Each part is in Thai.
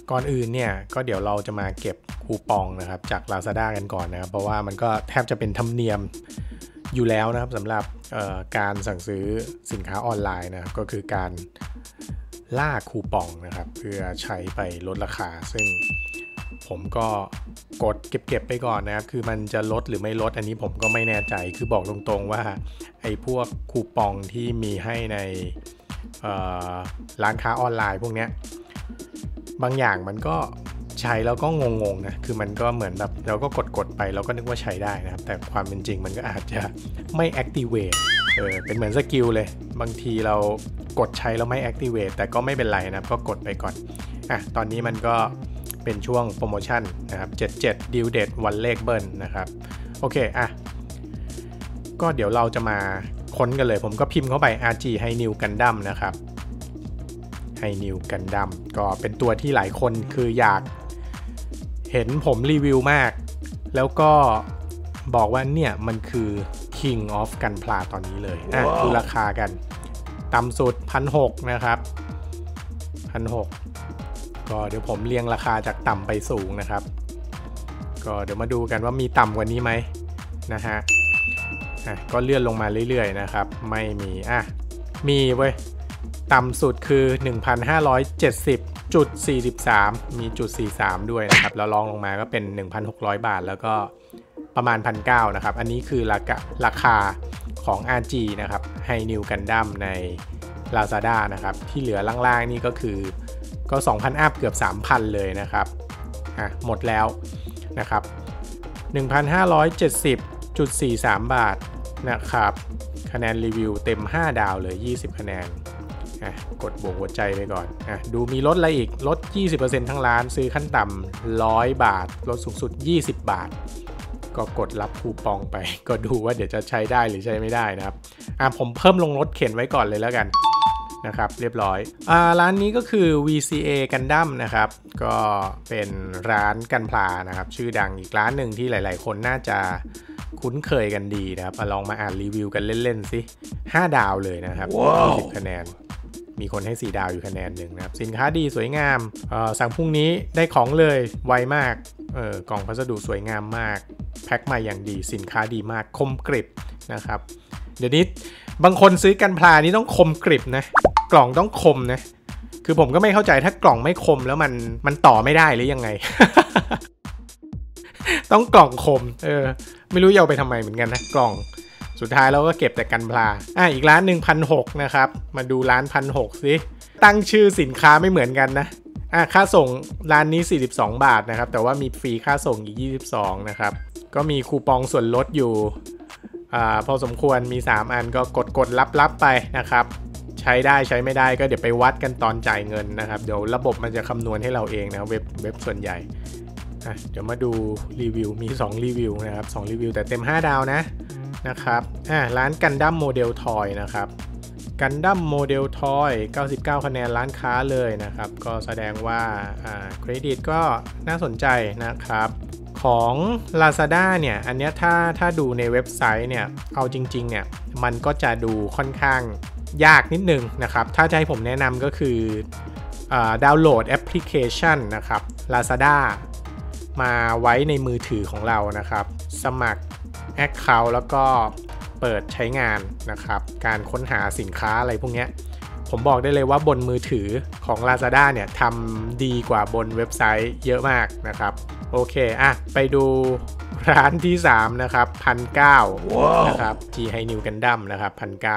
ก่อนอื่นเนี่ยก็เดี๋ยวเราจะมาเก็บคูปองนะครับจาก Lazada กันก่อนนะครับเพราะว่ามันก็แทบจะเป็นธรรมเนียมอยู่แล้วนะครับสำหรับการสั่งซื้อสินค้าออนไลน์นะครับก็คือการล่าคูปองนะครับเพื่อใช้ไปลดราคาซึ่งผมก็กดเก็บไปก่อนนะครับคือมันจะลดหรือไม่ลดอันนี้ผมก็ไม่แน่ใจคือบอกตรงๆว่าไอ้พวกคูปองที่มีให้ในร้านค้าออนไลน์พวกเนี้ยบางอย่างมันก็ใช้แล้วก็งงๆนะคือมันก็เหมือนแบบเราก็กดไปเราก็นึกว่าใช้ได้นะครับแต่ความเป็นจริงมันก็อาจจะไม่ activate เป็นเหมือนสกิลเลยบางทีเรากดใช้แล้วไม่ activate แต่ก็ไม่เป็นไรนะก็กดไปก่อนตอนนี้มันก็เป็นช่วงโปรโมชั่นนะครับ77ดีลเด็ดวันเลขเบิ้ลนะครับโอเคก็เดี๋ยวเราจะมาค้นกันเลยผมก็พิมพ์เข้าไป RG Hi-New Gundam นะครับ Hi-New Gundam ก็เป็นตัวที่หลายคนคืออยากเห็นผมรีวิวมากแล้วก็บอกว่าเนี่ยมันคือ King of Gunpla ตอนนี้เลยดูราคากันต่ำสุด 1,600 นะครับ 1,600 ก็เดี๋ยวผมเรียงราคาจากต่ำไปสูงนะครับก็เดี๋ยวมาดูกันว่ามีต่ำกว่านี้ไหมนะฮะก็เลื่อนลงมาเรื่อยๆนะครับไม่มีมีเว้ยต่ำสุดคือ 1,570.43 มีจุด43ด้วยนะครับแล้วรองลงมาก็เป็น 1,600 บาทแล้วก็ประมาณ 1,900 นะครับอันนี้คือราคาของ RG นะครับ Hi-New Gundam ใน Lazada นะครับที่เหลือล่างๆนี่ก็คือก็ 2,000 อัพเกือบ 3,000 เลยนะครับหมดแล้วนะครับ 1,570.43 บาทนะครับคะแนนรีวิวเต็ม5ดาวเลย20คะแนนกดบวกหัวใจไปก่อนดูมีลดอะไรอีกลด 20% ทั้งร้านซื้อขั้นต่ำ100 บาทลดสูงสุด20 บาทก็กดรับคูปองไปก็ดูว่าเดี๋ยวจะใช้ได้หรือใช้ไม่ได้นะครับผมเพิ่มลงรถเข็นไว้ก่อนเลยแล้วกันนะครับเรียบร้อยร้านนี้ก็คือ VCA Gundam นะครับก็เป็นร้านกันพลานะครับชื่อดังอีกร้านหนึ่งที่หลายๆคนน่าจะคุ้นเคยกันดีนะครับลองมาอ่านรีวิวกันเล่นๆสิ5ดาวเลยนะครับ20คะแนนมีคนให้4ดาวอยู่คะแนนหนึ่งนะครับสินค้าดีสวยงามสั่งพรุ่งนี้ได้ของเลยไวมากกล่องพัสดุสวยงามมากแพ็คมาอย่างดีสินค้าดีมากคมกริบนะครับเดี๋ยวนี้บางคนซื้อกันพลานี่ต้องคมกริบนะกล่องต้องคมนะคือผมก็ไม่เข้าใจถ้ากล่องไม่คมแล้วมันต่อไม่ได้หรือยังไง ต้องกล่องคมไม่รู้จะเอาไปทำไมเหมือนกันนะกล่องสุดท้ายเราก็เก็บแต่กันพลาอีกร้าน 1,600 นะครับมาดูร้าน 1,600 สิตั้งชื่อสินค้าไม่เหมือนกันนะค่าส่งร้านนี้42 บาทนะครับแต่ว่ามีฟรีค่าส่งอีก22นะครับก็มีคูปองส่วนลดอยู่พอสมควรมี3อันก็กดรับไปนะครับใช้ได้ใช้ไม่ได้ก็เดี๋ยวไปวัดกันตอนจ่ายเงินนะครับเดี๋ยวระบบมันจะคำนวณให้เราเองนะเว็บส่วนใหญ่เดี๋ยวมาดูรีวิวมี2รีวิวนะครับ2รีวิวแต่เต็ม5ดาวนะครับร้าน Gundam Model Toy นะครับ Gundam Model Toy 99คะแนนร้านค้าเลยนะครับก็แสดงว่าเครดิตก็น่าสนใจนะครับของ Lazada เนี่ยอันเนี้ยถ้าดูในเว็บไซต์เนี่ยเอาจริงๆเนี่ยมันก็จะดูค่อนข้างยากนิดนึงนะครับถ้าจะให้ผมแนะนำก็คือดาวน์โหลดแอปพลิเคชันนะครับ Lazada มาไว้ในมือถือของเรานะครับสมัคร Account แล้วก็เปิดใช้งานนะครับการค้นหาสินค้าอะไรพวกนี้ผมบอกได้เลยว่าบนมือถือของ Lazada เนี่ยทำดีกว่าบนเว็บไซต์เยอะมากนะครับโอเคไปดูร้านที่3นะครับ 1,900 นะครับ G Hi-New Gundam นะครับ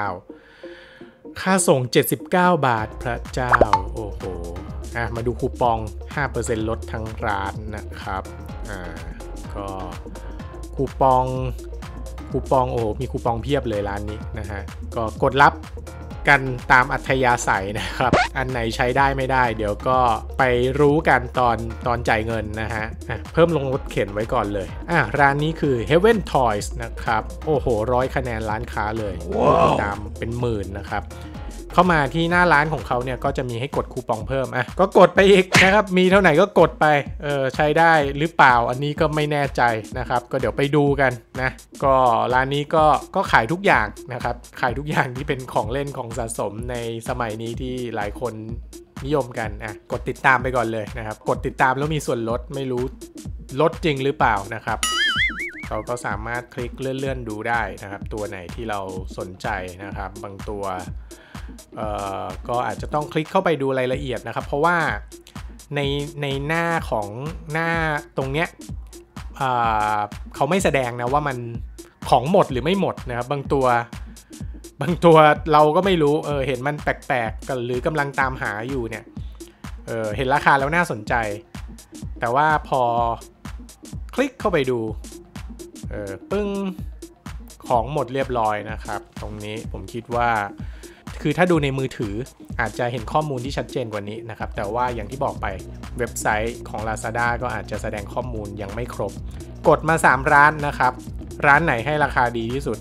1,900 ค่าส่ง79 บาทพระเจ้าโอ้โหมาดูคูปอง 5% ลดทั้งร้านนะครับก็คูปองโอ้โหมีคูปองเพียบเลยร้านนี้นะฮะก็กดรับกันตามอัธยาศัยนะครับอันไหนใช้ได้ไม่ได้เดี๋ยวก็ไปรู้กันตอนจ่ายเงินนะฮะเพิ่มลงรถเข็นไว้ก่อนเลยร้านนี้คือ Heaven Toys นะครับโอ้โห100คะแนนร้านค้าเลยตามเป็นหมื่นนะครับเข้ามาที่หน้าร้านของเขาเนี่ยก็จะมีให้กดคูปองเพิ่มก็กดไปอีกนะครับมีเท่าไหร่ก็กดไปใช้ได้หรือเปล่าอันนี้ก็ไม่แน่ใจนะครับก็เดี๋ยวไปดูกันนะก็ร้านนี้ก็ขายทุกอย่างนะครับขายทุกอย่างที่เป็นของเล่นของสะสมในสมัยนี้ที่หลายคนนิยมกันกดติดตามไปก่อนเลยนะครับกดติดตามแล้วมีส่วนลดไม่รู้ลดจริงหรือเปล่านะครับเราก็สามารถคลิกเลื่อนดูได้นะครับตัวไหนที่เราสนใจนะครับบางตัวก็อาจจะต้องคลิกเข้าไปดูรายละเอียดนะครับเพราะว่าในหน้าของหน้าตรงเนี้ยเขาไม่แสดงนะว่ามันของหมดหรือไม่หมดนะครับบางตัวเราก็ไม่รู้เห็นมันแปลกๆหรือกำลังตามหาอยู่เนี่ยเห็นราคาแล้วน่าสนใจแต่ว่าพอคลิกเข้าไปดูปึ้งของหมดเรียบร้อยนะครับตรงนี้ผมคิดว่าคือถ้าดูในมือถืออาจจะเห็นข้อมูลที่ชัดเจนกว่านี้นะครับแต่ว่าอย่างที่บอกไปเว็บไซต์ของ Lazada ก็อาจจะแสดงข้อมูลยังไม่ครบกดมา3ร้านนะครับร้านไหนให้ราคาดีที่สุด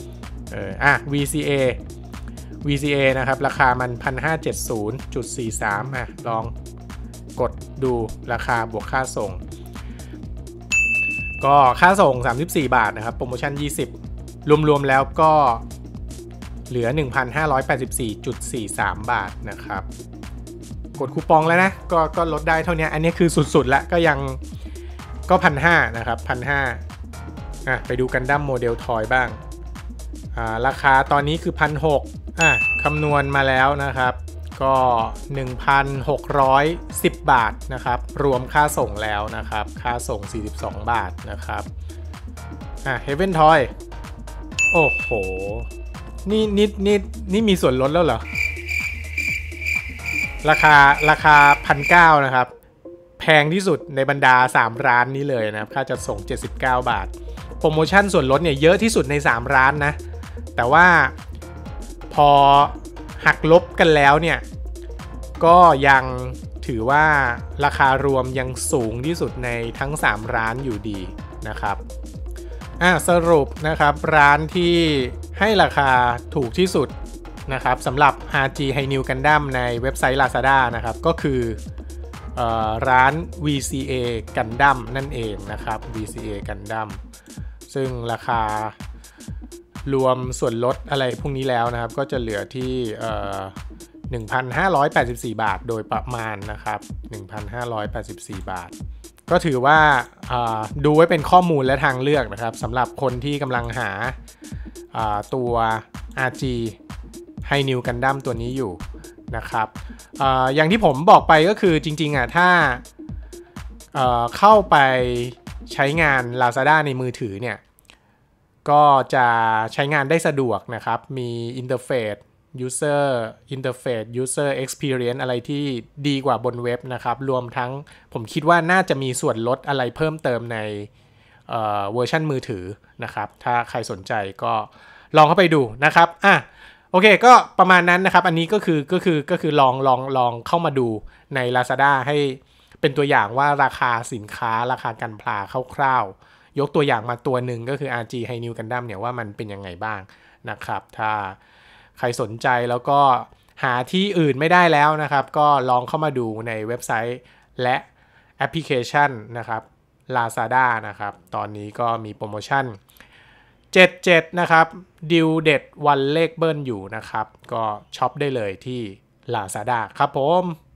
VCA นะครับราคามัน 1570.43 ลองกดดูราคาบวกค่าส่งก็ค่าส่ง34 บาทนะครับโปรโมชั่น20รวมๆแล้วก็เหลือ 1,584.43 บาทนะครับกดคูปองแล้วนะก็ลดได้เท่านี้อันนี้คือสุดๆแล้วก็ยังก็ 1,500 นะครับ 1,500 ไปดูกันดั้มโมเดลทอยบ้างราคาตอนนี้คือ 1,600 คำนวณมาแล้วนะครับก็ 1,610 บาทนะครับรวมค่าส่งแล้วนะครับค่าส่ง42 บาทนะครับHeaven Toy โอ้โหนี่มีส่วนลดแล้วเหรอราคา 1,900 นะครับแพงที่สุดในบรรดา3ร้านนี้เลยนะครับค่าจัดส่ง79 บาทโปรโมชั่นส่วนลดเนี่ยเยอะที่สุดใน3ร้านนะแต่ว่าพอหักลบกันแล้วเนี่ยก็ยังถือว่าราคารวมยังสูงที่สุดในทั้ง3ร้านอยู่ดีนะครับสรุปนะครับร้านที่ให้ราคาถูกที่สุดนะครับสำหรับ RG Hi-New Gundam ในเว็บไซต์ Lazada นะครับก็คือร้าน VCA Gundam นั่นเองนะครับ VCA Gundam ซึ่งราคารวมส่วนลดอะไรพวกนี้แล้วนะครับก็จะเหลือที่1,584 บาทโดยประมาณนะครับ 1,584 บาทก็ถือว่าดูไว้เป็นข้อมูลและทางเลือกนะครับสำหรับคนที่กำลังหาตัว RG Hi-New Gundam ตัวนี้อยู่นะครับอย่างที่ผมบอกไปก็คือจริงๆถ้าเข้าไปใช้งาน Lazada ในมือถือเนี่ยก็จะใช้งานได้สะดวกนะครับมีอินเทอร์เฟซuser interface user experience อะไรที่ดีกว่าบนเว็บนะครับรวมทั้งผมคิดว่าน่าจะมีส่วนลดอะไรเพิ่มเติมในเวอร์ชันมือถือนะครับถ้าใครสนใจก็ลองเข้าไปดูนะครับโอเคก็ประมาณนั้นนะครับอันนี้ก็คือลองเข้ามาดูใน Lazada ให้เป็นตัวอย่างว่าราคาสินค้าราคากันพลาคร่าวๆยกตัวอย่างมาตัวหนึ่งก็คือ RG Hi-New Gundam เนี่ยว่ามันเป็นยังไงบ้างนะครับถ้าใครสนใจแล้วก็หาที่อื่นไม่ได้แล้วนะครับก็ลองเข้ามาดูในเว็บไซต์และแอปพลิเคชันนะครับ Lazada นะครับตอนนี้ก็มีโปรโมชั่น77นะครับดิวเด็ดวันเลขเบิ้ลอยู่นะครับก็ช็อปได้เลยที่ Lazada ครับผม